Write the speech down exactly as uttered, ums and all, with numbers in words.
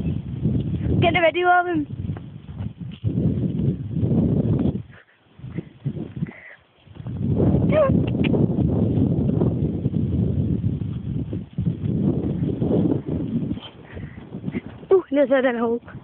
Get a video of him. Oh, there's that hole.